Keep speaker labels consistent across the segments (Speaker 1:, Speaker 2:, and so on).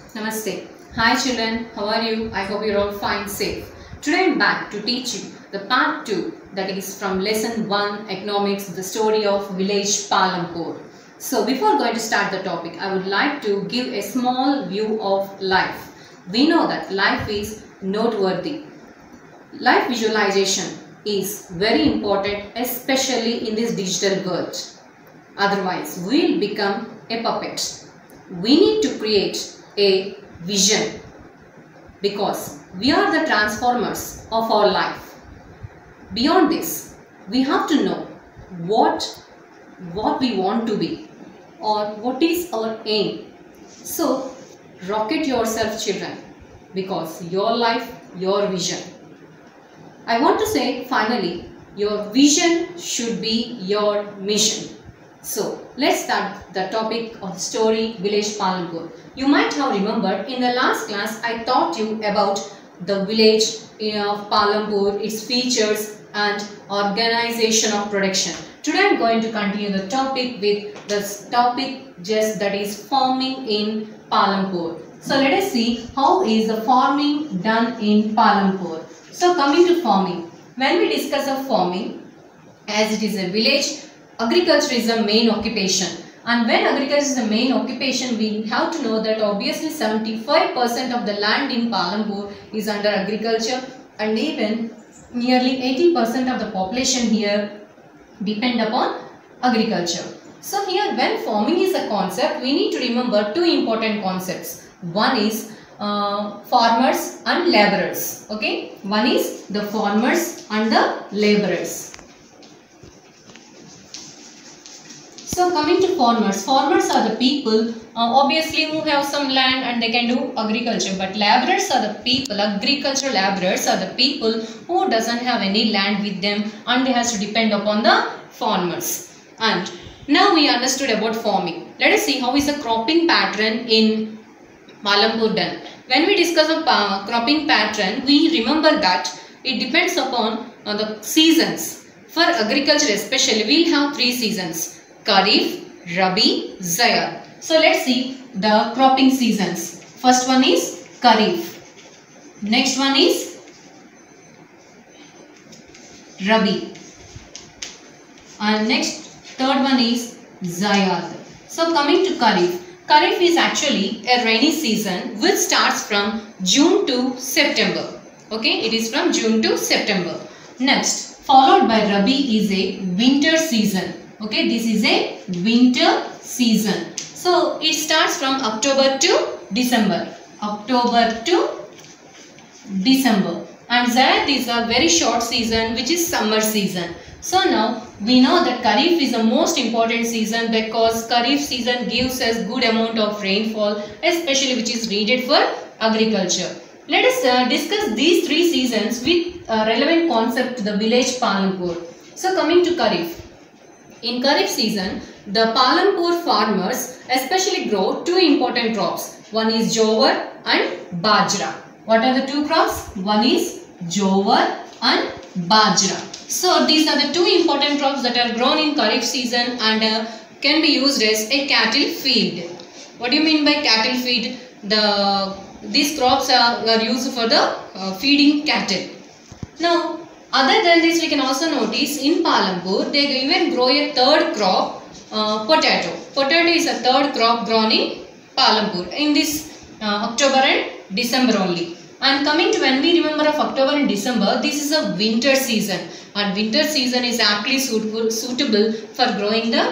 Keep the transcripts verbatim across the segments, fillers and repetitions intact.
Speaker 1: Namaste. Hi children, how are you? I hope you're all fine, safe. Today I'm back to teach you the part two, that is from lesson one economics, the story of village Palampur. So before going to start the topic, I would like to give a small view of life. We know that life is noteworthy. Life visualization is very important, especially in this digital world. Otherwise, we'll become a puppet. We need to create a vision because we are the transformers of our life. Beyond this, we have to know what, what we want to be or what is our aim. So, rocket yourself, children, because your life, your vision. I want to say finally, your vision should be your mission. So, let's start the topic of story village Palampur. You might have remembered in the last class I taught you about the village of Palampur, its features and organization of production. Today I am going to continue the topic with the topic just that is farming in Palampur. So, let us see how is the farming done in Palampur. So, coming to farming, when we discuss of farming, as it is a village, agriculture is the main occupation, and when agriculture is the main occupation, we have to know that obviously seventy-five percent of the land in Palampur is under agriculture, and even nearly eighty percent of the population here depend upon agriculture. So here, when farming is a concept, we need to remember two important concepts. One is uh, farmers and laborers. Okay, one is the farmers and the laborers. So coming to farmers, farmers are the people uh, obviously who have some land and they can do agriculture, but laborers are the people, agricultural laborers are the people who doesn't have any land with them and they has to depend upon the farmers. And now we understood about farming. Let us see how is the cropping pattern in Palampur done. When we discuss a uh, cropping pattern, we remember that it depends upon uh, the seasons. For agriculture especially, we will have three seasons: Kharif, Rabi, Zaid. So let's see the cropping seasons. First one is Kharif. Next one is Rabi. And next, third one is Zaid. So coming to Kharif. Kharif is actually a rainy season which starts from June to September. Okay, it is from June to September. Next, followed by Rabi is a winter season. Okay, this is a winter season. So, it starts from October to December. October to December. And Zaid is a very short season which is summer season. So, now we know that Kharif is the most important season because Kharif season gives us good amount of rainfall, especially which is needed for agriculture. Let us uh, discuss these three seasons with uh, relevant concept to the village Palampur. So, coming to Kharif. In Kharif season, the Palampur farmers especially grow two important crops. One is jowar and bajra. What are the two crops? One is jowar and bajra. So these are the two important crops that are grown in Kharif season and uh, can be used as a cattle feed. What do you mean by cattle feed? The these crops are, are used for the uh, feeding cattle. Now, other than this, we can also notice in Palampur, they even grow a third crop, uh, potato. Potato is a third crop grown in Palampur in this uh, October and December only. And coming to when we remember of October and December, this is a winter season. And winter season is aptly suitable, suitable for growing the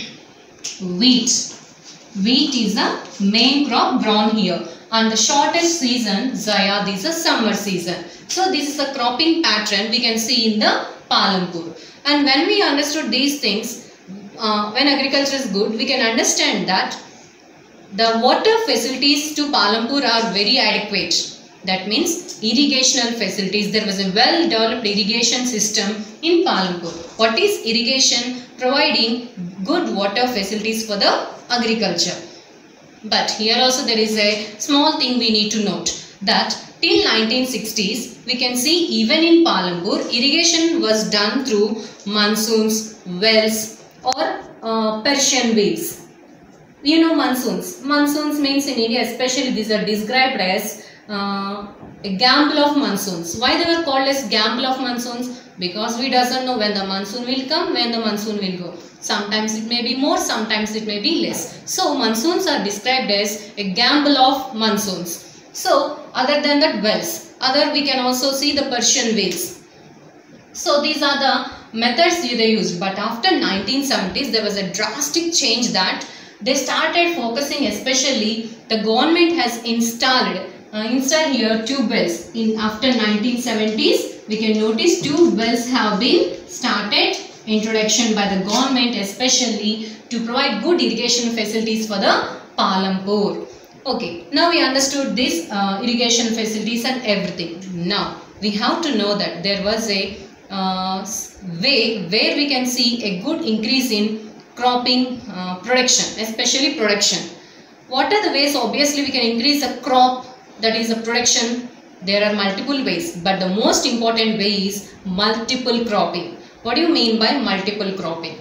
Speaker 1: wheat. Wheat is the main crop grown here. And the shortest season, Zaid, is a summer season. So this is a cropping pattern we can see in the Palampur. And when we understood these things, uh, when agriculture is good, we can understand that the water facilities to Palampur are very adequate. That means irrigational facilities. There was a well developed irrigation system in Palampur. What is irrigation? Providing good water facilities for the agriculture. But here also there is a small thing we need to note, that till nineteen sixties we can see even in Palampur irrigation was done through monsoons, wells or uh, Persian wheels. You know monsoons. Monsoons means in India especially these are described as uh, a gamble of monsoons. Why they were called as gamble of monsoons? Because we doesn't know when the monsoon will come, when the monsoon will go. Sometimes it may be more, sometimes it may be less. So monsoons are described as a gamble of monsoons. So other than that, wells. Other we can also see the Persian whales. So these are the methods they used. But after nineteen seventies there was a drastic change that they started focusing, especially the government has installed uh, installed here tube wells. In after nineteen seventies, we can notice tube wells have been started introduction by the government, especially to provide good irrigation facilities for the Palampur. Okay, now we understood this uh, irrigation facilities and everything. Now we have to know that there was a uh, way where we can see a good increase in cropping uh, production, especially production. What are the ways? Obviously we can increase the crop, that is the production. There are multiple ways, but the most important way is multiple cropping. What do you mean by multiple cropping?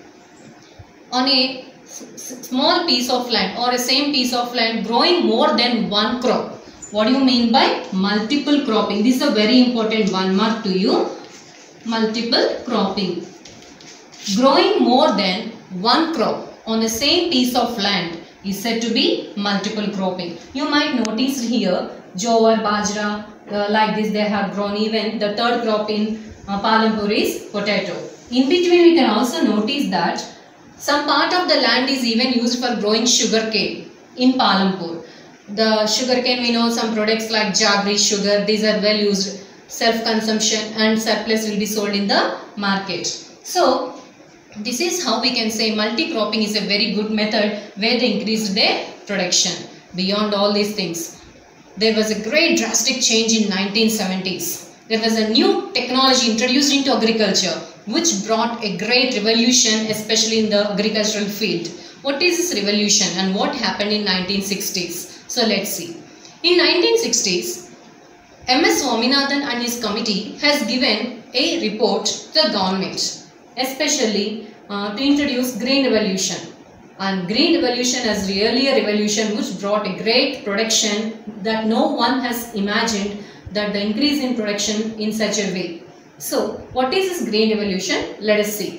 Speaker 1: On a small piece of land or a same piece of land growing more than one crop. What do you mean by multiple cropping? This is a very important one, mark to you. Multiple cropping. Growing more than one crop on the same piece of land is said to be multiple cropping. You might notice here jowar, bajra, uh, like this they have grown. Even the third crop in uh, Palampur is potato. In between we can also notice that some part of the land is even used for growing sugar cane in Palampur. The sugar cane, we know some products like jaggery sugar, these are well used, self-consumption, and surplus will be sold in the market. So this is how we can say multi-cropping is a very good method where they increased their production. Beyond all these things, there was a great drastic change in nineteen seventies. There was a new technology introduced into agriculture which brought a great revolution, especially in the agricultural field. What is this revolution and what happened in nineteen sixties? So let's see. In nineteen sixties, M S Swaminathan and his committee has given a report to the government, especially uh, to introduce green revolution. And green revolution is really a revolution which brought a great production that no one has imagined, that the increase in production in such a way. So what is this green revolution? Let us see.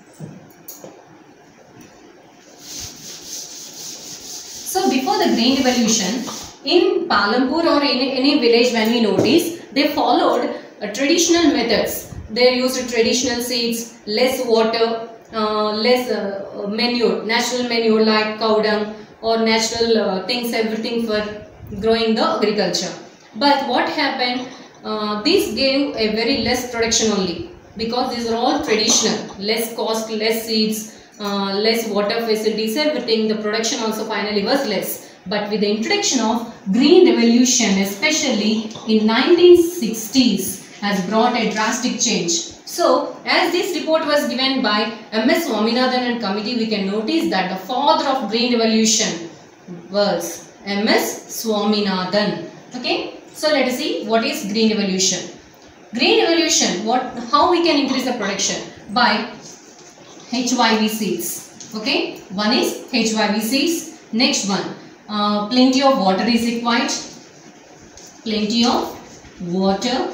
Speaker 1: So before the green revolution, in Palampur or in any village, when we notice, they followed uh, traditional methods. They used traditional seeds, less water, uh, less uh, manure, natural manure like cow dung or natural uh, things, everything for growing the agriculture. But what happened? Uh, this gave a very less production only, because these are all traditional, less cost, less seeds, uh, less water facilities, everything. The production also finally was less. But with the introduction of green revolution, especially in nineteen sixties, has brought a drastic change. So as this report was given by M S Swaminathan and committee, we can notice that the father of green revolution was M S Swaminathan. Okay. So let us see what is green revolution. Green revolution, what, how we can increase the production? By H Y V seeds. Okay, one is H Y V seeds. Next one, uh, plenty of water is required. Plenty of water.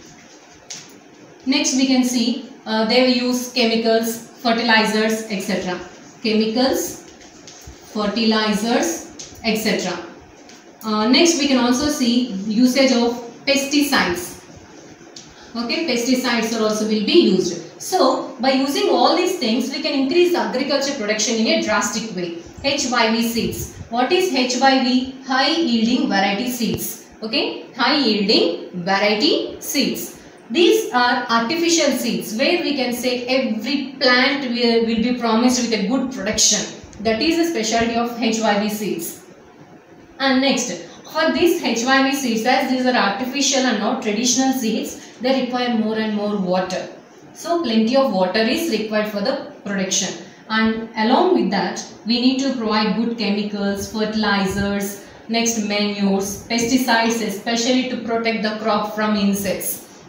Speaker 1: Next we can see uh, they will use chemicals, fertilizers, et cetera. Chemicals, fertilizers, et cetera. Uh, next we can also see usage of pesticides. Okay, pesticides are also will be used. So by using all these things, we can increase agriculture production in a drastic way. H Y V seeds. What is H Y V? High yielding variety seeds. Okay, high yielding variety seeds. These are artificial seeds where we can say every plant will, will be promised with a good production. That is the specialty of H Y V seeds. And next, for these H Y V seeds, as these are artificial and not traditional seeds, they require more and more water. So plenty of water is required for the production. And along with that, we need to provide good chemicals, fertilizers, next manures, pesticides, especially to protect the crop from insects.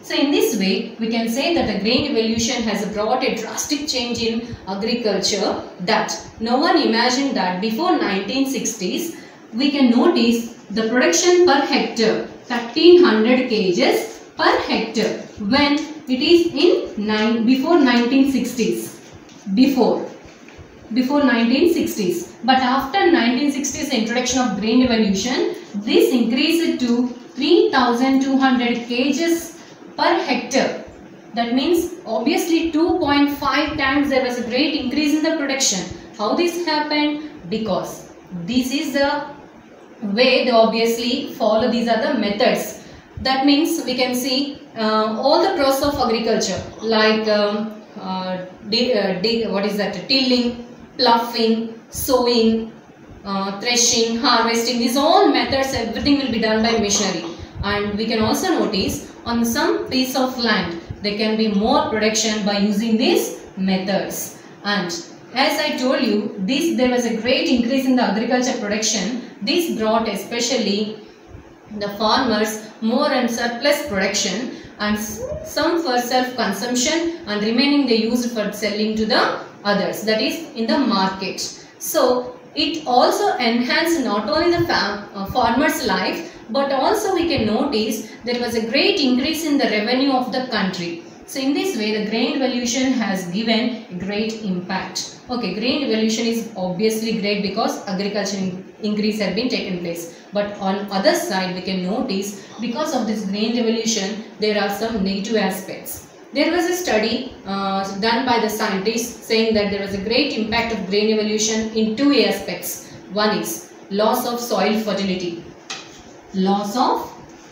Speaker 1: So in this way, we can say that the grain revolution has brought a drastic change in agriculture that no one imagined that before nineteen sixties, we can notice the production per hectare thirteen hundred kilograms per hectare when it is in nine before nineteen sixties. Before. Before nineteen sixties. But after nineteen sixties introduction of grain revolution, this increased to three thousand two hundred kilograms per hectare. That means obviously two point five times there was a great increase in the production. How this happened? Because this is the way they obviously follow. These are the methods. That means we can see uh, all the process of agriculture like um, uh, de uh, de what is that? Tilling, ploughing, sowing, uh, threshing, harvesting. These all methods, everything will be done by machinery. And we can also notice on some piece of land there can be more production by using these methods. And as I told you, this there was a great increase in the agriculture production. This brought especially the farmers more and surplus production, and some for self-consumption and remaining they used for selling to the others, that is in the market. So it also enhanced not only the fam uh, farmer's life, but also we can notice there was a great increase in the revenue of the country. So in this way the grain revolution has given a great impact. Okay, grain revolution is obviously great because agriculture in increase had been taken place. But on other side we can notice because of this grain revolution there are some negative aspects. There was a study uh, done by the scientists saying that there was a great impact of grain revolution in two aspects. One is loss of soil fertility. Loss of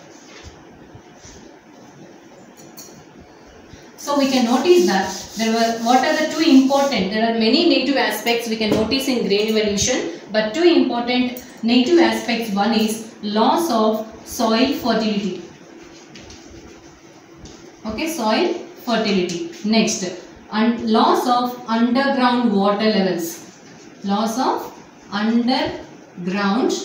Speaker 1: So we can notice that there were, what are the two important, there are many negative aspects we can notice in grain revolution, but two important negative aspects. One is loss of soil fertility. Okay, soil fertility. Next, and loss of underground water levels. Loss of underground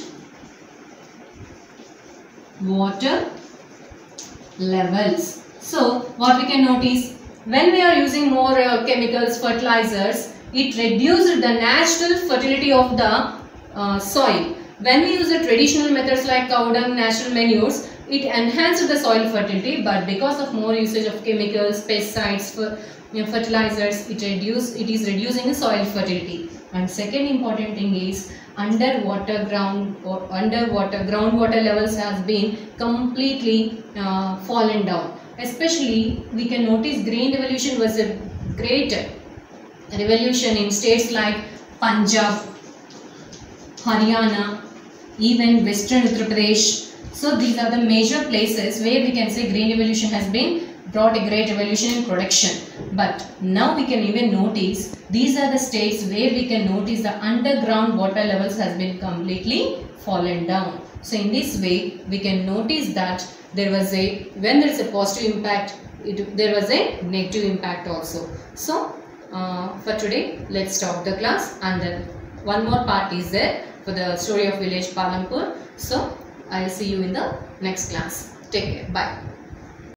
Speaker 1: water levels. So what we can notice, when we are using more uh, chemicals, fertilizers, it reduced the natural fertility of the uh, soil. When we use the traditional methods like cow dung, natural manures, it enhanced the soil fertility, but because of more usage of chemicals, pesticides, for, you know, fertilizers, it reduce it is reducing the soil fertility. And second important thing is underwater ground or underwater groundwater levels has been completely uh, fallen down. Especially we can notice grain revolution was a great revolution in states like Punjab, Haryana, even Western Uttar Pradesh. So these are the major places where we can say grain revolution has been brought a great revolution in production. But now we can even notice these are the states where we can notice the underground water levels has been completely fallen down. So in this way we can notice that there was a, when there is a positive impact, it, there was a negative impact also. So uh, for today let's stop the class, and then one more part is there for the story of village Palampur. So I'll see you in the next class. Take care. Bye.